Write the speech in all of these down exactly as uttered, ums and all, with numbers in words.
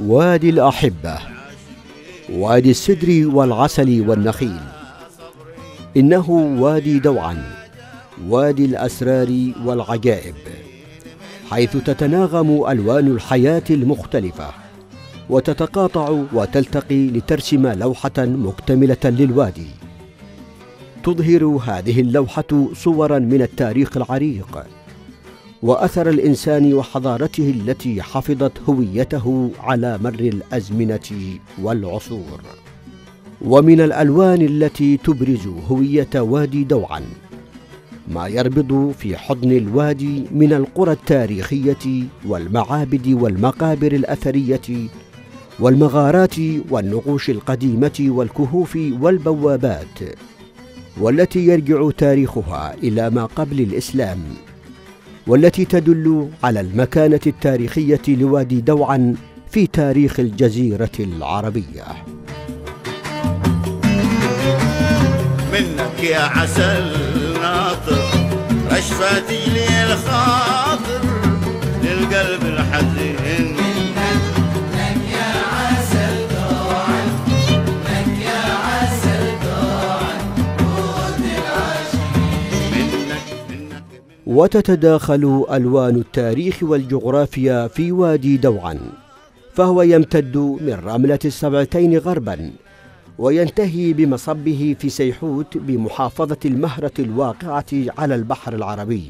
وادي الأحبة، وادي السدر والعسل والنخيل. إنه وادي دوعا، وادي الأسرار والعجائب، حيث تتناغم ألوان الحياة المختلفة وتتقاطع وتلتقي لترسم لوحة مكتملة للوادي. تظهر هذه اللوحة صورا من التاريخ العريق وأثر الإنسان وحضارته التي حفظت هويته على مر الأزمنة والعصور. ومن الألوان التي تبرز هوية وادي دوعا ما يربض في حضن الوادي من القرى التاريخية والمعابد والمقابر الأثرية والمغارات والنقوش القديمة والكهوف والبوابات، والتي يرجع تاريخها إلى ما قبل الإسلام، والتي تدل على المكانة التاريخية لوادي دوعا في تاريخ الجزيرة العربية. منك يا عسل ناطر رشفة تجلي الخاطر للقلب الحزين. منك يا عسل دوعا، منك يا عسل دوعا قوت العاشقين. وتتداخل ألوان التاريخ والجغرافيا في وادي دوعا، فهو يمتد من رملة السبعتين غربا وينتهي بمصبه في سيحوت بمحافظة المهرة الواقعة على البحر العربي.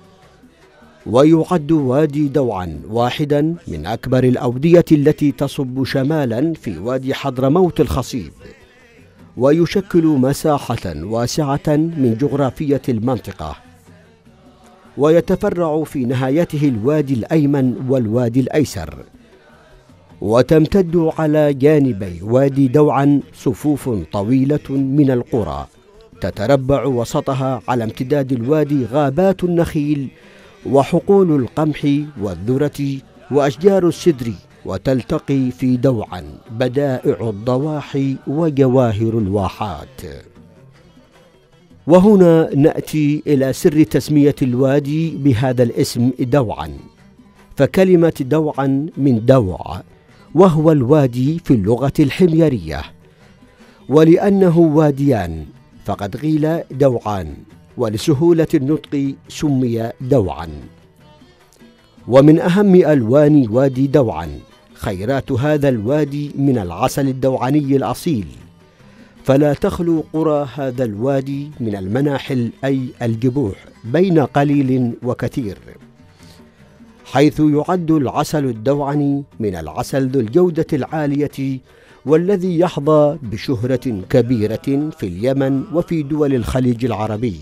ويعد وادي دوعا واحدا من أكبر الأودية التي تصب شمالا في وادي حضرموت الخصيب، ويشكل مساحة واسعة من جغرافية المنطقة. ويتفرع في نهايته الوادي الأيمن والوادي الأيسر، وتمتد على جانبي وادي دوعا صفوف طويلة من القرى تتربع وسطها على امتداد الوادي غابات النخيل وحقول القمح والذرة وأشجار السدر، وتلتقي في دوعا بدائع الضواحي وجواهر الواحات. وهنا نأتي إلى سر تسمية الوادي بهذا الاسم دوعا، فكلمة دوعا من دوع، وهو الوادي في اللغة الحميرية، ولأنه واديان فقد قيل دوعان، ولسهولة النطق سمي دوعا. ومن أهم ألوان وادي دوعا خيرات هذا الوادي من العسل الدوعني الأصيل، فلا تخلو قرى هذا الوادي من المناحل أي الجبوح بين قليل وكثير، حيث يعد العسل الدوعني من العسل ذو الجودة العالية والذي يحظى بشهرة كبيرة في اليمن وفي دول الخليج العربي.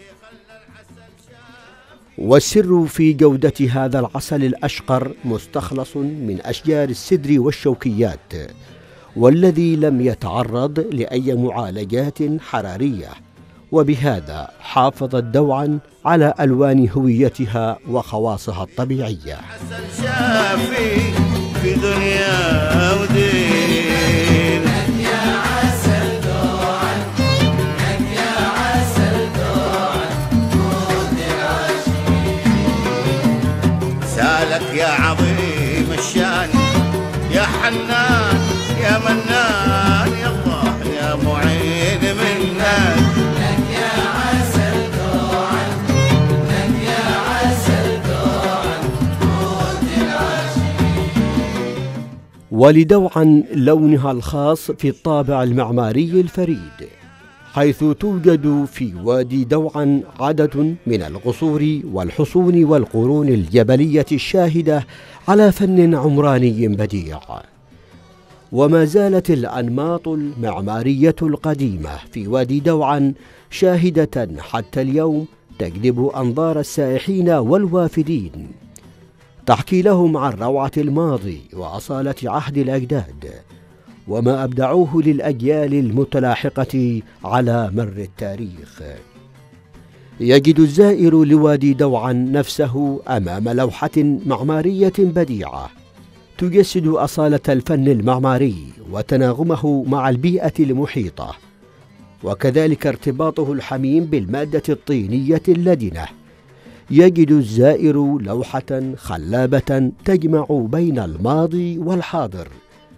والسر في جودة هذا العسل الأشقر مستخلص من أشجار السدر والشوكيات، والذي لم يتعرض لأي معالجات حرارية، وبهذا حافظت دوعا على ألوان هويتها وخواصها الطبيعية. عسل شافي في دنيا ودين. منك يا عسل دوعا، منك يا عسل دوعا قوت العاشقين. سالك يا عظيم الشان يا حنان يا منان يا الله يا معين منك. منك يا عسل دوعا، منك يا عسل دوعا قوت العاشقين. ولدوعا لونها الخاص في الطابع المعماري الفريد، حيث توجد في وادي دوعا عدد من القصور والحصون والقرون الجبلية الشاهدة على فن عمراني بديع. وما زالت الأنماط المعمارية القديمة في وادي دوعا شاهدة حتى اليوم تجذب أنظار السائحين والوافدين، تحكي لهم عن روعة الماضي وأصالة عهد الأجداد وما أبدعوه للأجيال المتلاحقة على مر التاريخ. يجد الزائر لوادي دوعا نفسه أمام لوحة معمارية بديعة تجسد أصالة الفن المعماري وتناغمه مع البيئة المحيطة، وكذلك ارتباطه الحميم بالمادة الطينية اللدنة. يجد الزائر لوحة خلابة تجمع بين الماضي والحاضر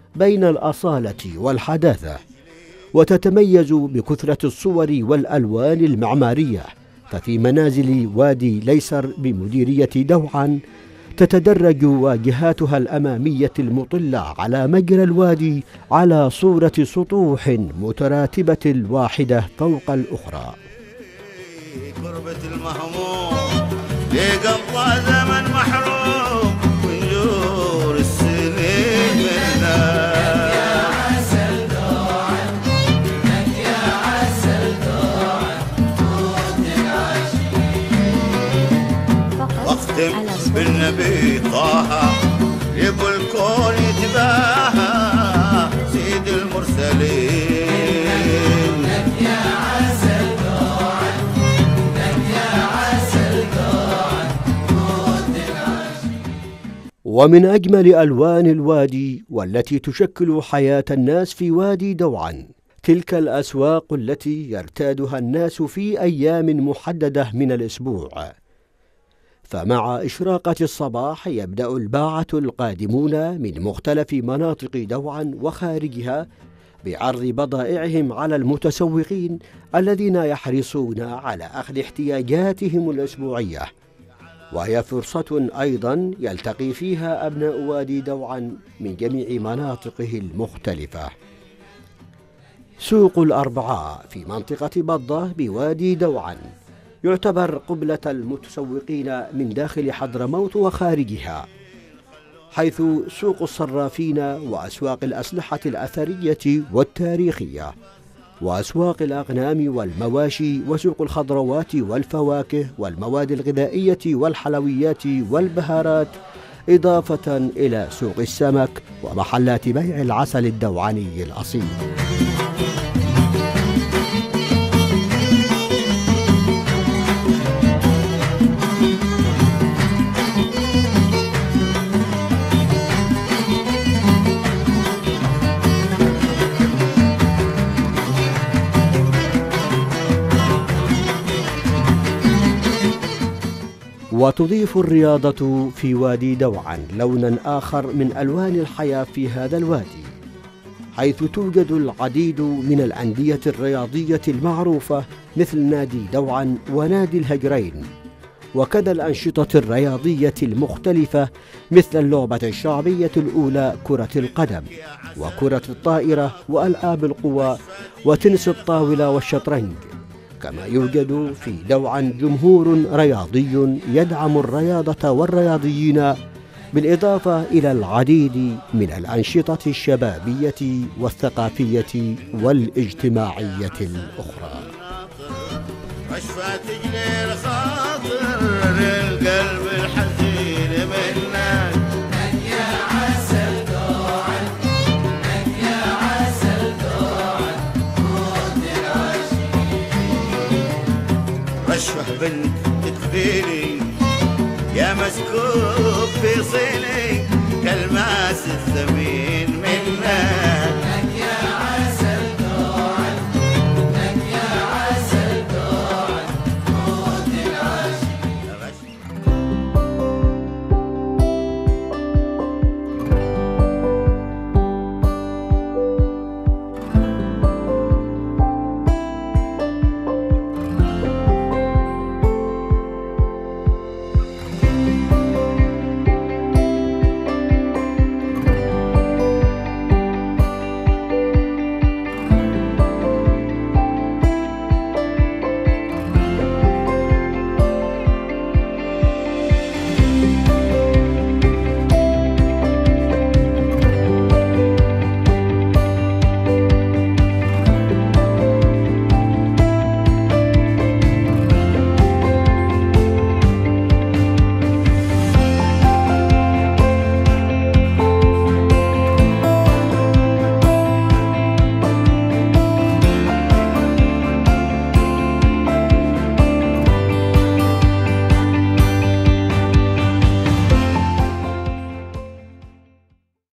بين الأصالة والحداثة، وتتميز بكثرة الصور والألوان المعمارية. ففي منازل وادي ليسر بمديرية دوعا تتدرج واجهاتها الأمامية المطلة على مجرى الوادي على صورة سطوح متراتبة الواحدة فوق الأخرى. كربة المهموم لقضى زمن محروم ونجور السنين منها. واختم بالنبي طه يبو الكون يتباهى سيد المرسلين. لك يا عسل دوعا لك يا عسل دوعا موت العاشقين. ومن أجمل ألوان الوادي والتي تشكل حياة الناس في وادي دوعا تلك الأسواق التي يرتادها الناس في أيام محددة من الأسبوع. فمع إشراقة الصباح يبدأ الباعة القادمون من مختلف مناطق دوعا وخارجها بعرض بضائعهم على المتسوقين الذين يحرصون على أخذ احتياجاتهم الأسبوعية، وهي فرصة أيضا يلتقي فيها أبناء وادي دوعا من جميع مناطقه المختلفة. سوق الأربعاء في منطقة بضة بوادي دوعا يعتبر قبلة المتسوقين من داخل حضرموت وخارجها، حيث سوق الصرافين وأسواق الأسلحة الأثرية والتاريخية وأسواق الأغنام والمواشي وسوق الخضروات والفواكه والمواد الغذائية والحلويات والبهارات، إضافة إلى سوق السمك ومحلات بيع العسل الدوعاني الأصيل. وتضيف الرياضة في وادي دوعا لونا آخر من ألوان الحياة في هذا الوادي، حيث توجد العديد من الأندية الرياضية المعروفة مثل نادي دوعا ونادي الهجرين، وكذا الأنشطة الرياضية المختلفة مثل اللعبة الشعبية الأولى كرة القدم وكرة الطائرة وألعاب القوى وتنس الطاولة والشطرنج. كما يوجد في دوعا جمهور رياضي يدعم الرياضة والرياضيين، بالإضافة إلى العديد من الأنشطة الشبابية والثقافية والاجتماعية الأخرى. رشفة تجلي الخاطر للقلب الحزين منك. لك يا عسل دوعا لك يا عسل دوعا موت العاشقين. رشفة بنت تكفيني يا مسكوب في صيني كالماس الثمين.